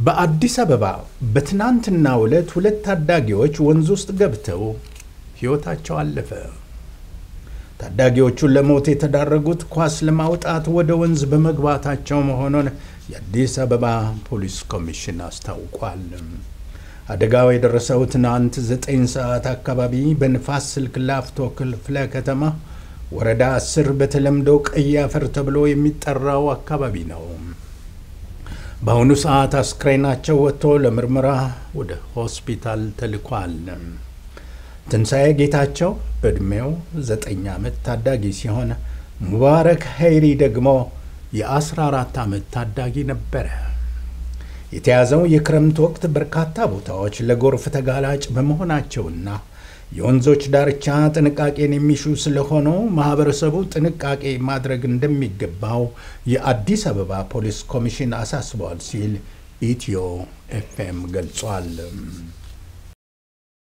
በአዲስ አበባ በትናንትናው ዕለት ሁለት ታዳጊዎች ወንዝ ውስጥ ገብተው ሕይወታቸው አለፈ። ታዳጊዎቹ ለሞት የተዳረጉት ኳስ ለማውጣት ወደ ወንዝ በመግባታቸው መሆኑን የአዲስ አበባ ፖሊስ ኮሚሽን አስታውቋል። አደጋው የደረሰው ትናንት 9 ሰዓት አካባቢ በንፋስ ስልክ ላፍቶ ክፍለ ከተማ ወረዳ 10 በተለምዶ ቀይ አፈር ተብሎ የሚጠራው አካባቢ ነው። በአሁኑ ሰዓት አስክሬናቸው ወጥቶ ለምርመራ ወደ ሆስፒታል ተልኳል። ትንሳኤ ጌታቸው በእድሜው 9 ዓመት ታዳጊ ሲሆን ሙባረክ ሀይሪ ደግሞ የ14 ዓመት ታዳጊ ነበረ። የተያዘው የክረምት ወቅት በርካታ ቦታዎች ለጎርፍ ተጋላጭ በመሆናቸውና የወንዞች ዳርቻ ጥንቃቄን የሚሹ ስለሆኑ ማህበረሰቡ ጥንቃቄ ማድረግ እንደሚገባው የአዲስ አበባ ፖሊስ ኮሚሽን አሳስቧል ሲል ኢትዮ ኤፍኤም ገልጿል።